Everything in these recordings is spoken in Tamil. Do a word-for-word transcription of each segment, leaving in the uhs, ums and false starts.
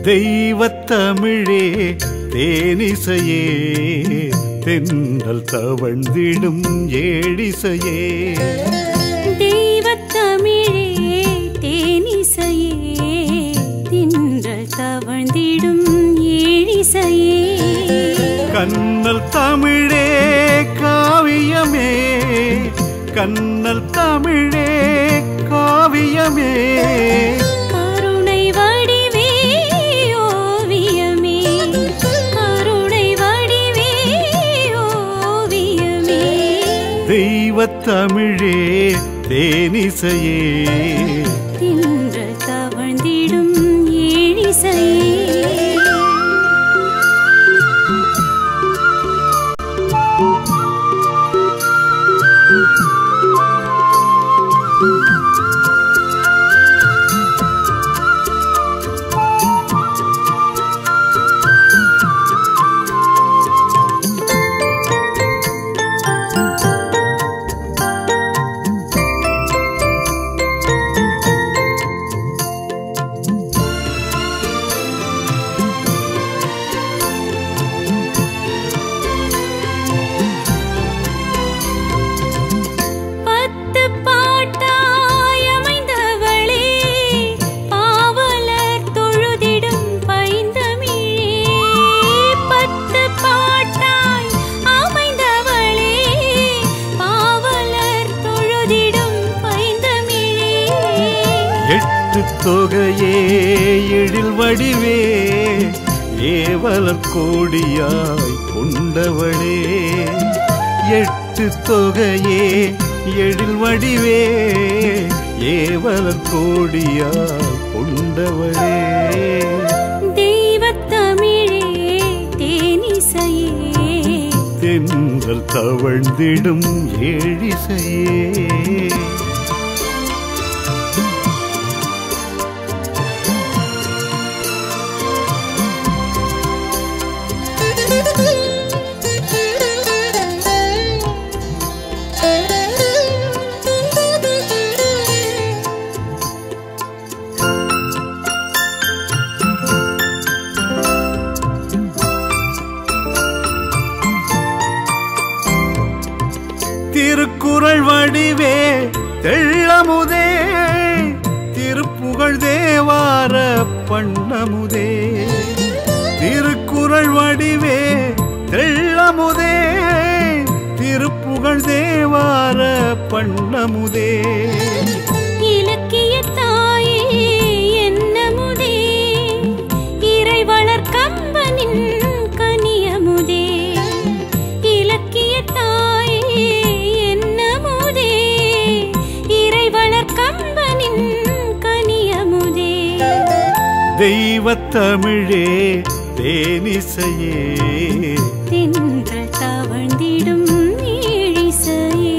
தெய்வத்தமிழே தேனிசையே தென்றல் தவழ்ந்திடும் ஏழிசையே. தெய்வத்தமிழே தேனிசையே தென்றல் தவழ்ந்திடும் ஏழிசையே. கண்ணல் தமிழே காவியமே கண்ணல் தமிழே காவியமே. கருணை வடிவே ஓவியமே கருணை வடிவே ஓவியமே. தெய்வத்தமிழே தேனிசையே தென்றல் தவழ்ந்திடும் ஏழிசையே. தொகையே எழில் வடிவே ஏவலர் கோடியாய் கொண்டவளே. எட்டு தொகையே எழில் வடிவே ஏவலர் கோடியாய் கொண்டவளே. தெய்வத்தமிழே தேனிசையே தென்றல் தவழ்ந்திடும் ஏழிசையே. திருக்குறள் வடிவே தெள்ளமுதே திருப்புகழ் தேவார பண்ணமுதே. திருக்குறள் வடிவே தெள்ளமுதே திருப்புகழ் தேவார பண்ணமுதே. இலக்கிய தாயே என்னமுதே இறைவளர் கம்பனின் கனியமுதே. இலக்கிய தாயே என்னமுதே இறைவளர் கம்பனின் கனியமுதே. தெய்வத்தமிழே தேனிசையே தென்றல் தவழ்ந்திடும் ஏழிசையே.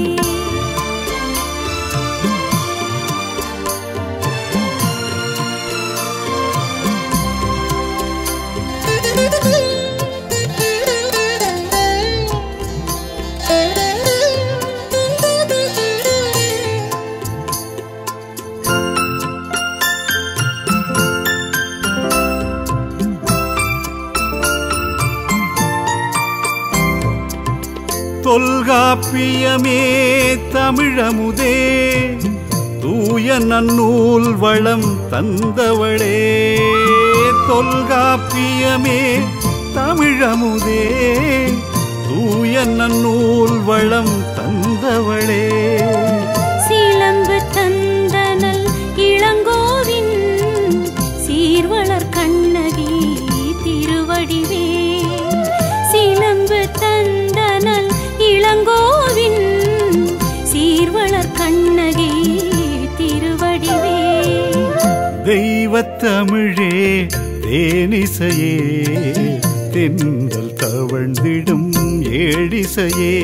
தொல்காப்பியமே தமிழமுதே தூய நன்னூல் வளம் தந்தவளே. தொல்காப்பியமே தமிழமுதே தூய நன்னூல் வளம் தந்தவளே. சிலம்பு தந்தனல் இளங்கோவின் சீர்வளர் கண்ணகி திருவடிவே. சிலம்பு தந்தனல் இளங்கோவின் சீர்வளர் கண்ணகி திருவடிவே. தெய்வத்தமிழே தேனிசையே தென்றல் தவழ்ந்திடும் ஏழிசையே.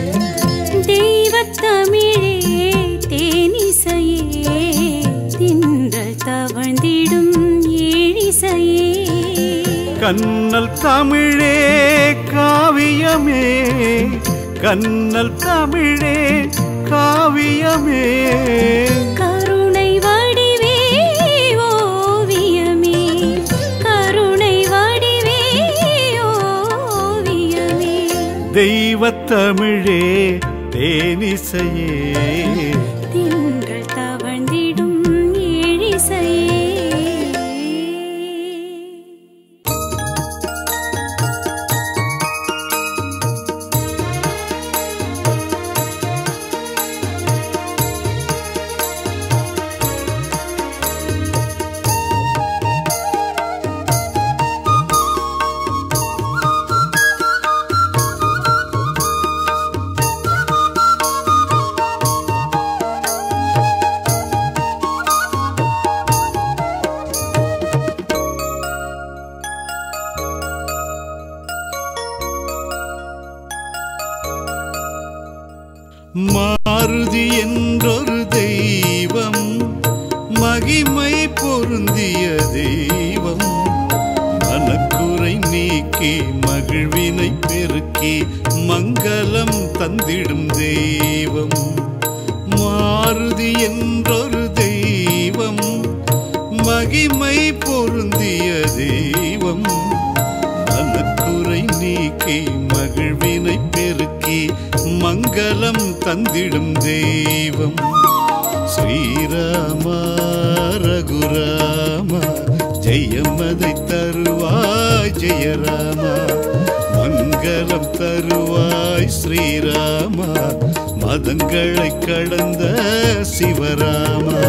தெய்வத்தமிழே தேனிசையே தென்றல் தவழ்ந்திடும் ஏழிசையே. கண்ணல் தமிழே காவியமே கண்ணல் தமிழே காவியமே. கருணை வடிவே ஓவியமே தெய்வத் தமிழே தேனிசையே திங்கள் தவழ்ந்திடும் ஏழிசையே மாருதி என்றொரு தெய்வம் மகிமை பொருந்திய தெய்வம் மனக்குறை நீக்கி மகிழ்வினை பெருக்கி மங்களம் தந்திடும் தெய்வம். மாருதி என்றொரு தெய்வம் மகிமை பொருந்திய தெய்வம் மனக்குறை நீக்கி மகிழ்வினை பெருக்கி மங்களம் தந்திடும் தெய்வம். ஸ்ரீராம ரகுராம ஜெயமதை தருவாய் ஜெயராம மங்களம் தருவாய் ஸ்ரீராம மதங்களை கடந்த சிவராமா.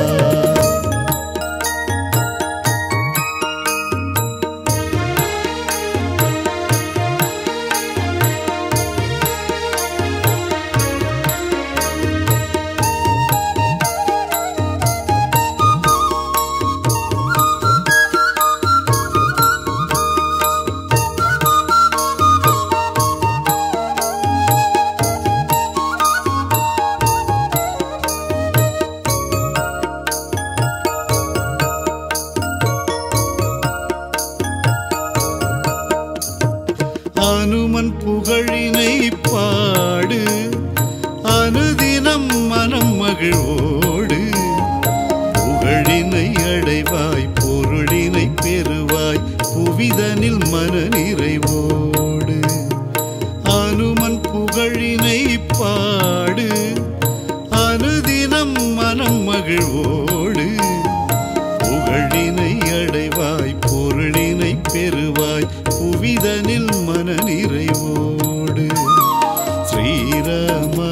அனுமன் புகழினை பாடு அனுதினம் மனம் மகிழ்வோடு புகழினை அடைவாய் பொருளினை பெறுவாய் புவிதனில் மன நிறைவோடு. அனுமன் புகழினை பாடு அனுதினம் மனம் மகிழ்வோடு புகழினை அடைவாய் பொருளினை பெறுவாய் புவிதனில் மன நிறைவோடு. ஸ்ரீராம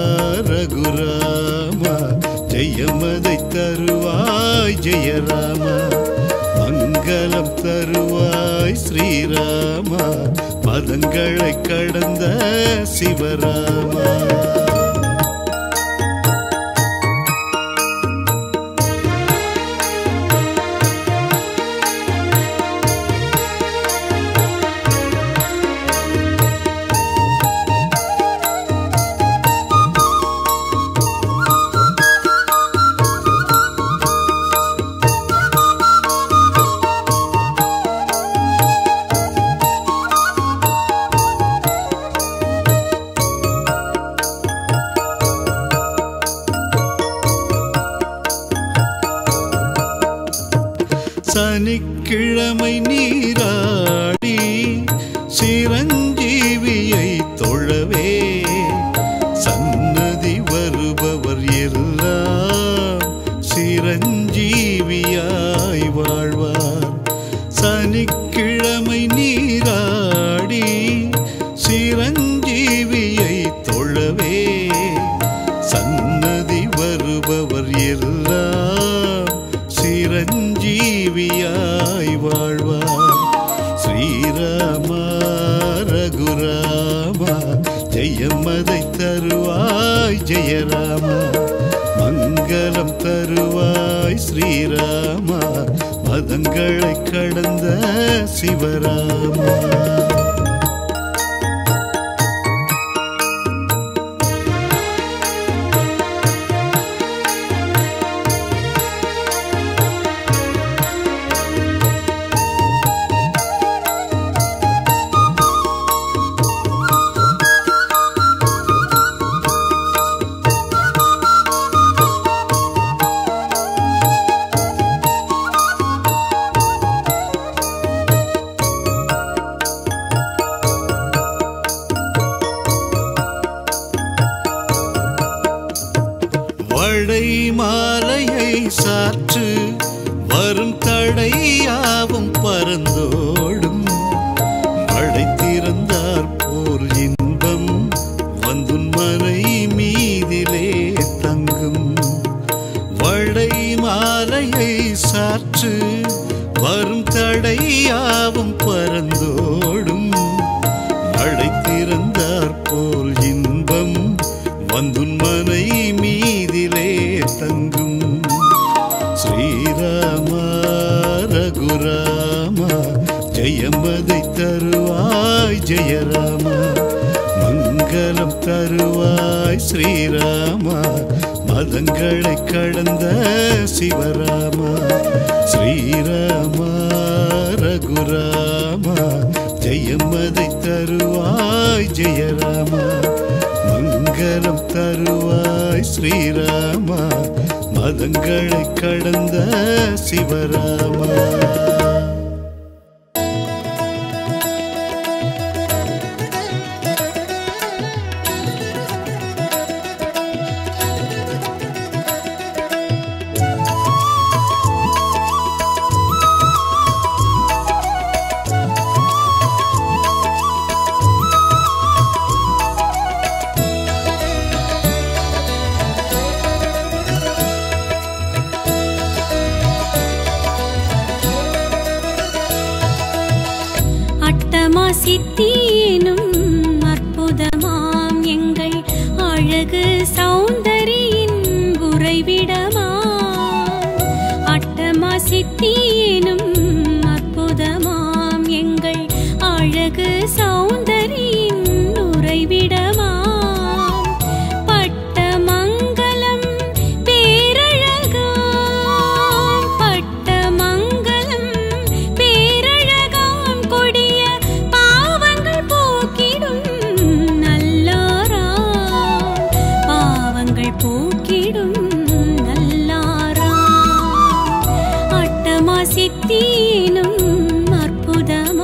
ரகுராம ஜெயமதை தருவாய் ஜெயராம மங்களம் தருவாய் ஸ்ரீராம பதங்களை கடந்த சிவராமா. சனிக்கிழமை நீராடி சிரஞ்சீவியை தொழவே சன்னதி வருபவர் எல்லாம் சிரஞ்சீவியாய் வாழ்வார். சனிக்கிழமை நீராடி சிரஞ்சீவியை தொழவே சன்னதி வருபவர் எல்லாம் சிரஞ்சீவியாய் வாழ்வார். ஸ்ரீராம ரகுராம ஜெயமதை தருவாய் ஜெயராம மங்களம் தருவாய் ஸ்ரீராம மதங்களை கடந்த சிவராமா. வரும் தடையாவும் பறந்தோடும் மழை திறந்தார் போல் இன்பம் வந்துன் மனை மீதிலே தங்கும் வளை மாலையை சாற்று வரும் தடையாவும் பறந்தோடும் மழை திறந்தார் போல் இன்பம் வந்துன் மனை மீதிலே தங்கும் ஸ்ரீராமா ரகுராமா ஜெயமதை தருவாய் ஜெயராமா மங்களம் தருவாய் ஸ்ரீராமா மதங்களை கடந்த சிவராமா ஸ்ரீராமா ரகுராமா ஜெயமதை தருவாய் ஜெயராமா மங்களம் தருவாய் ஸ்ரீராமா மதங்களை கடந்த சிவராமா. சித்தியேனும் அற்புதமாம் எங்கள் அழகு சௌந்தரியின் உறைவிடமாம் அட்டமா சித்தியேனும் அற்புதமாம் எங்கள் அழகு சௌந்தரியின் உறைவிடமாம் பட்டமங்கலம் பேரழகாம் பட்டமங்கலம் பேரழகாம் கொடிய போக்கிடும் நல்லாரா அட்டமா சித்தியேனும் அற்புதமா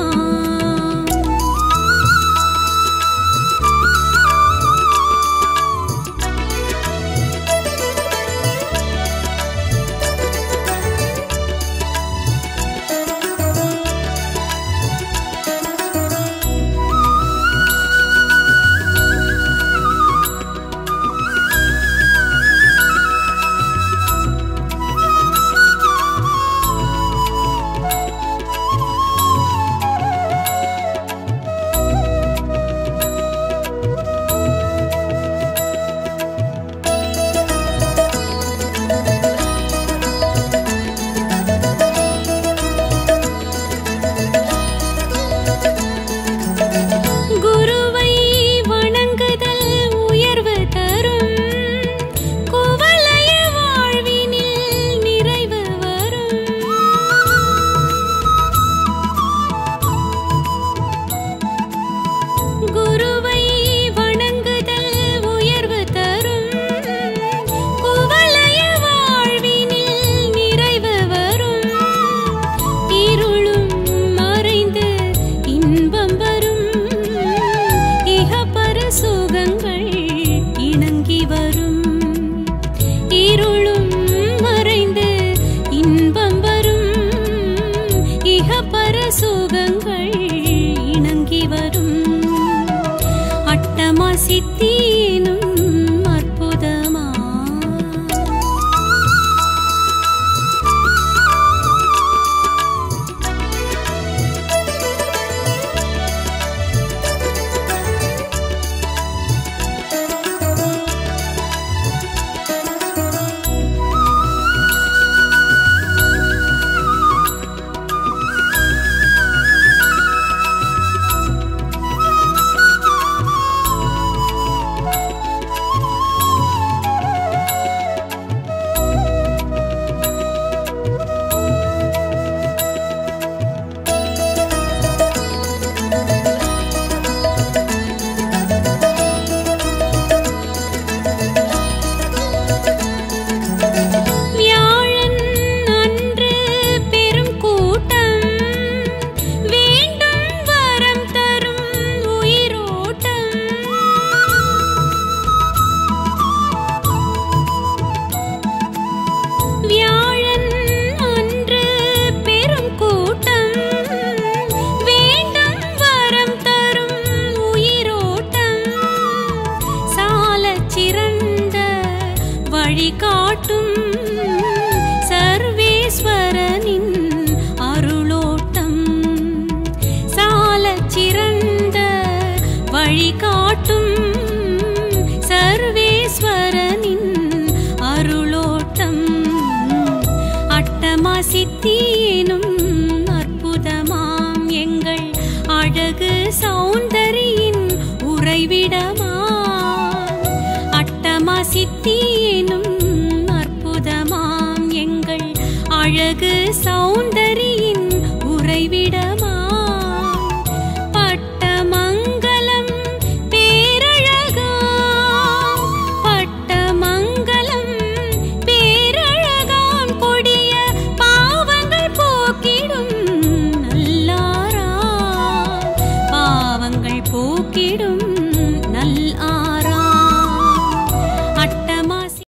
சுகங்கள் இணங்கி வரும் அட்டமா சித்தியேனும் அற்புதமா வழிகாட்டும் சர்வேஸ்வரனின் அருளோட்டம். அட்டமா சித்தியேனும் அற்புதமாம் எங்கள் அழகு சௌந்தரியின் உறைவிடமா. அட்டமா சித்தியேனும் அற்புதமாம் எங்கள் அழகு சௌந்தரியின் உறைவிடமா.